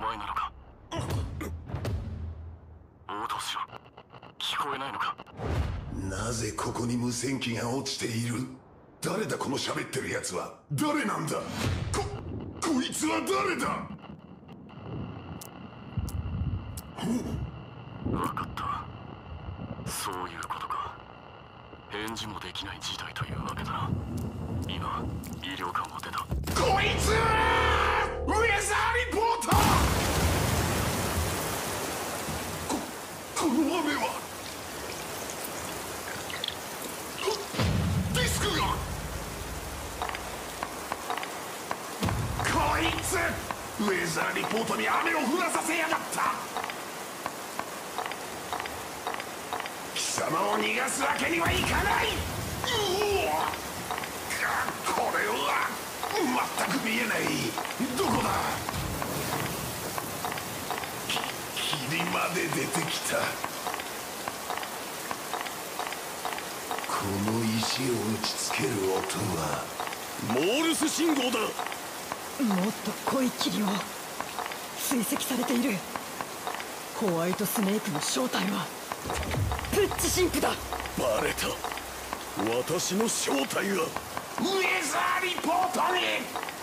前なのか。応答しろ。聞こえないのか。 なぜここに無線機が落ちている？誰だこの喋ってるやつは。誰なんだ。こいつは誰だ。 分かった。そういうことか。返事もできない事態というわけだな。今医療官を出た。 こいつはウェザーリポーター。この雨は。ディスクが。こいつウェザーリポートに雨を降らさせやがった。貴様を逃がすわけにはいかない。これは全く見えない。どこだ。霧まで出てきた。この石を打ちつける音はモールス信号だ。 もっと濃い霧を追跡されている。ホワイトスネークの正体はプッチ神父だ。 バレた。私の正体がウェザーリポートに